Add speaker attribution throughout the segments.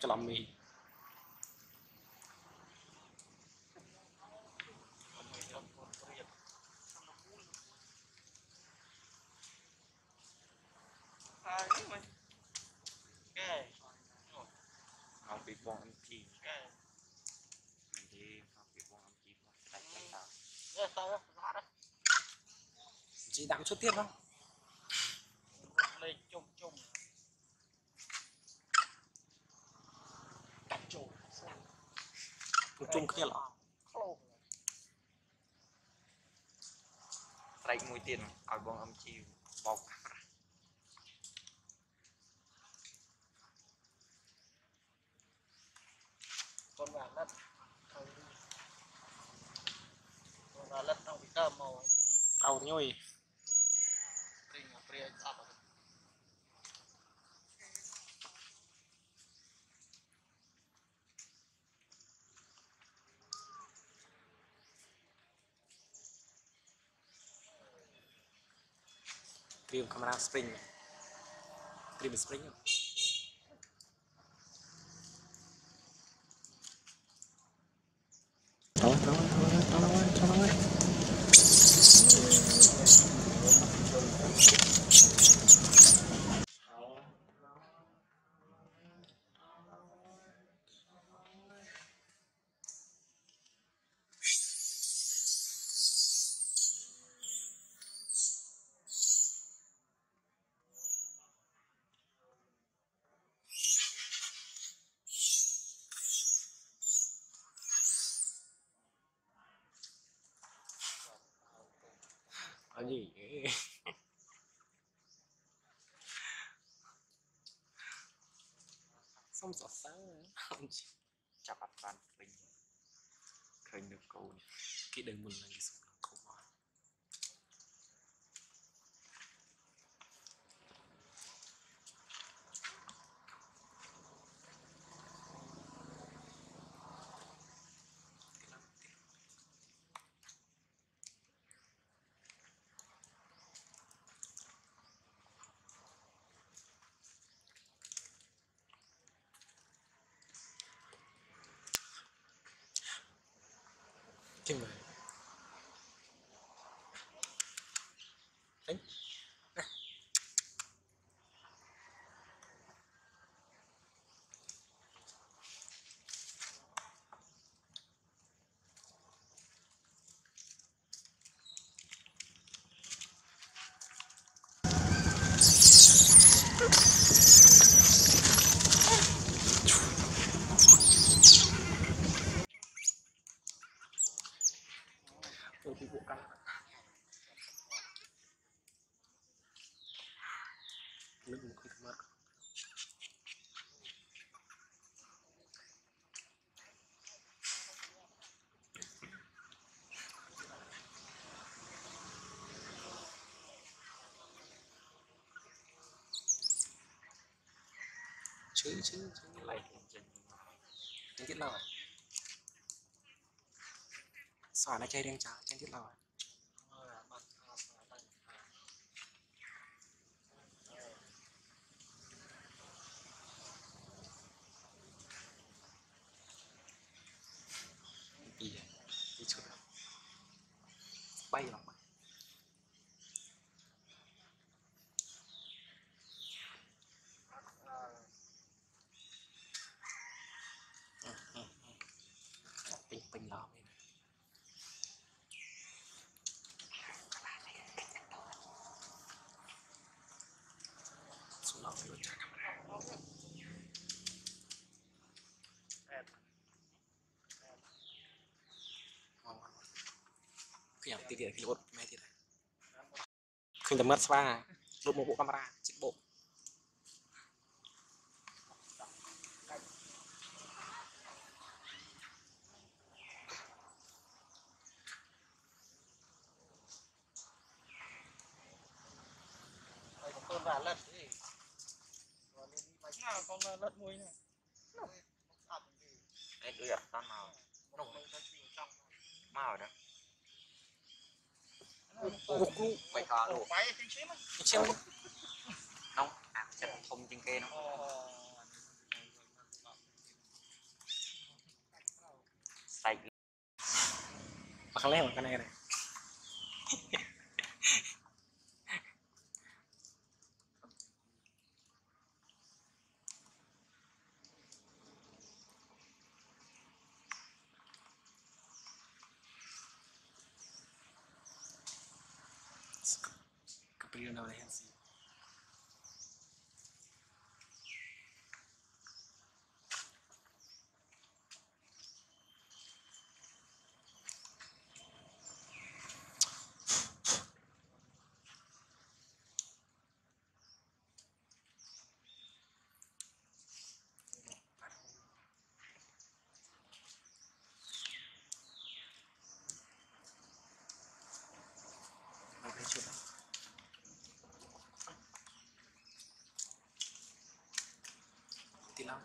Speaker 1: cho lòng mì học bị bong ăn chi đi học bị bong ăn chi chị đặng chút tiếp không lên chung chung đặt chung chung kia là lấy mũi tiền ở bong âm chi bọc con gà lật con gà lật trong cái cơm màu tàu nhồi Cream camera spring cream spring ở gì xong giọt sáng chập ập toàn mình khởi được câu cái đường mình là cái số câu hỏi chừng rồi đấy tôi bị bộ căng nước một cái mất chứ lại trên tiết nào xoài nó chơi đen trắng trên tiết nào đi chút bay lòng bình đó xuống lòng rồi khi nhắm tiền khi lột mẹ tiền khi tầm mất spa lột một bộ camera chiếc bộ con gà lật đi con lật mùi này đấy đưa ập tan màu màu đó gục luôn quay cò luôn xem không chân thông trên kia nó makan leh makan air kepilihan oleh Hansi tilang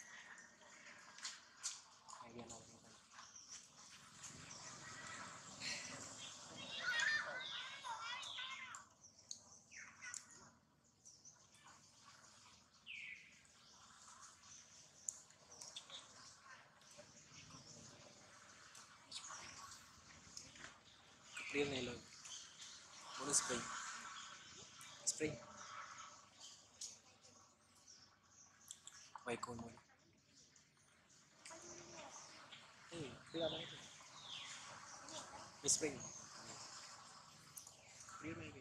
Speaker 1: kepilihan này rồi muốn spring quay côn muốn kepilihan này spring kepilihan này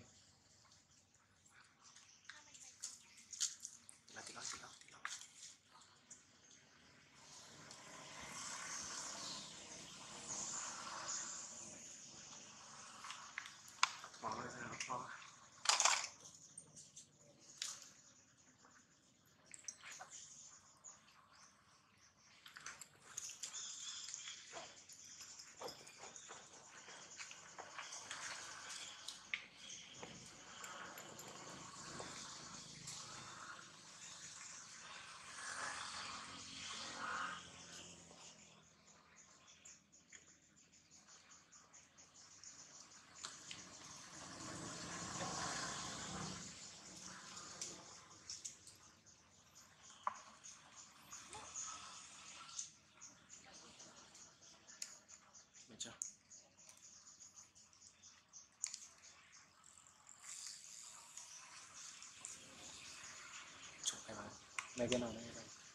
Speaker 1: tilang bỏ ra bỏ chưa chụp cái này cái nào đây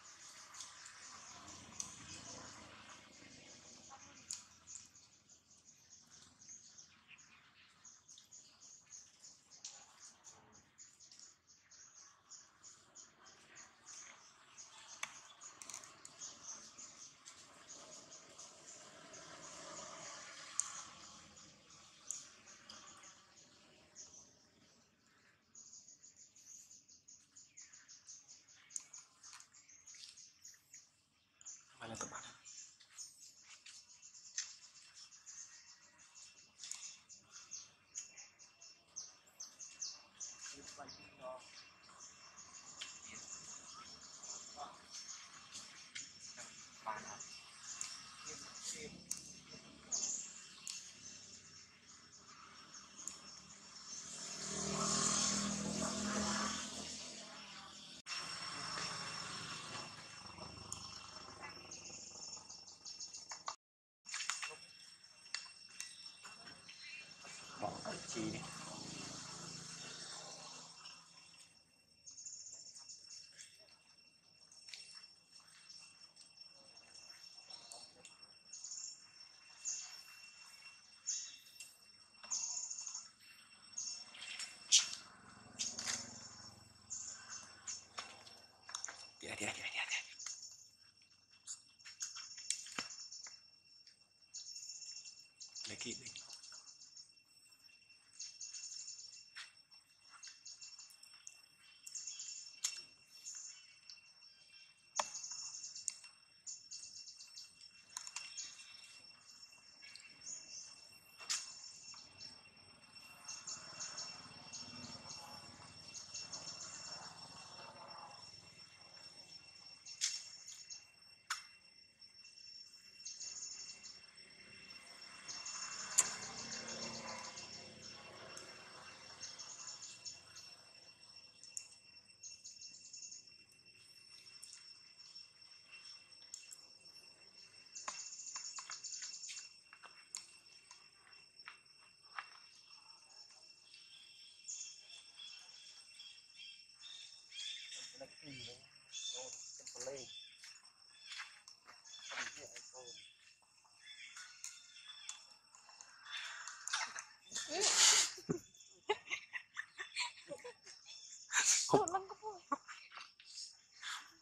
Speaker 1: mana teman bỏ cái chi đi dia lấy kịp đi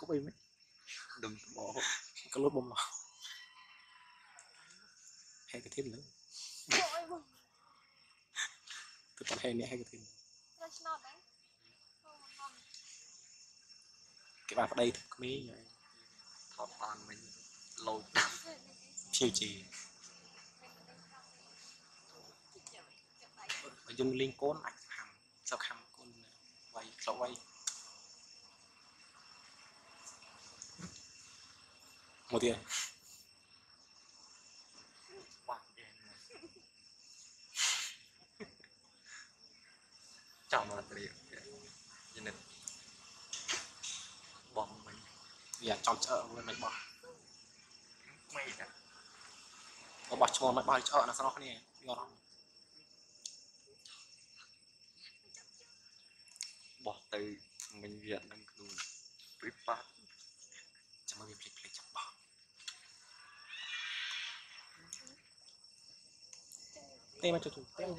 Speaker 1: cúp im ấy
Speaker 2: đừng bỏ
Speaker 1: cái lốt bông lò hay cái thêm nữa tôi còn hay nè hay cái thêm cái bàn ở đây thật mấy
Speaker 2: thọt bàn mình lôi
Speaker 1: chiều chì dùng liên côn ảnh hàm sao hàm côn quay sao quay một tiền
Speaker 2: chọn mà tiền như này bom mình
Speaker 1: giờ chọn chợ với mày bỏ
Speaker 2: mày đã
Speaker 1: có bỏ cho mày bỏ chợ là sao nó nè ngon
Speaker 2: bỏ từ mình Việt Nam luôn với phát
Speaker 1: chẳng bao giờ play chẳng bỏ tên mà cho tụi tên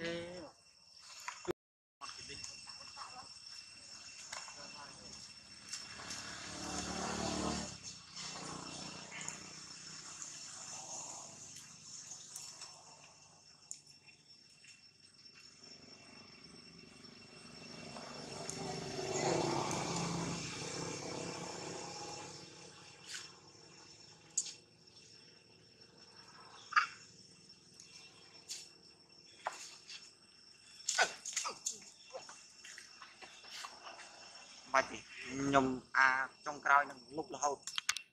Speaker 2: mà chỉ nhầm trong cao lúc là hậu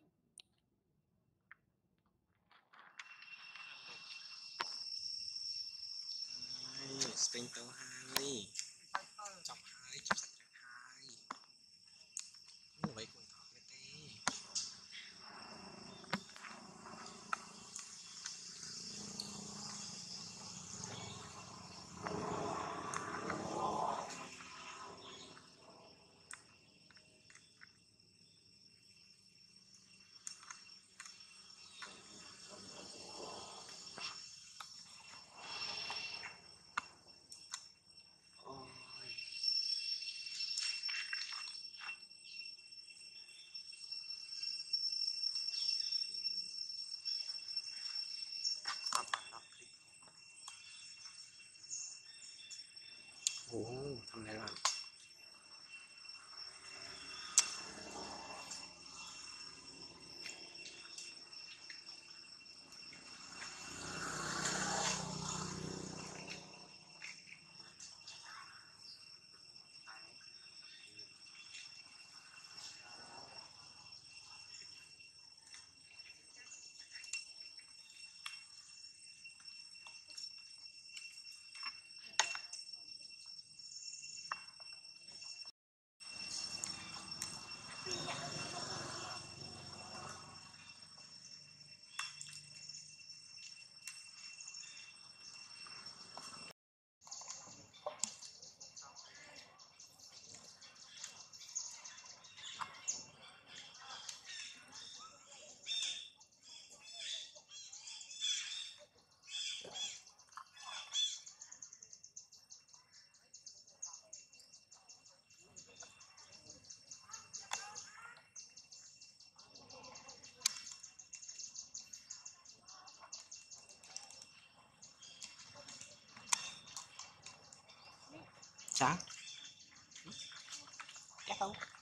Speaker 1: spring tấu hai chọc hai chọc sạch hai vậy cũng thọ cái tê ồ thằng này là chán chắc không